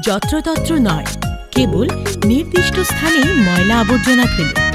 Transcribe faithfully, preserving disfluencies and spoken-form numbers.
যত্রতত্র নয়, কেবল নির্দিষ্ট স্থানে ময়লা আবর্জনা ফেলুন।